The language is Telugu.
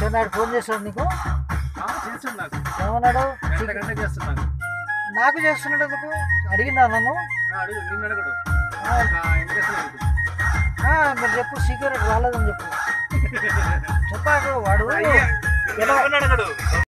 నాడు ఫోన్ చేస్తాడు నీకు? చేస్తాడు నాకు. ఏమన్నాడు? గంట చేస్తున్నాను. నాకు చేస్తున్నాడు ఎందుకు? అడిగిందా నన్ను? అడుగు, నిన్ను అడగడు. మరి చెప్పు, సీక్రెట్ రాలేదని చెప్పు. చెప్పాడు వాడు. అడగడు.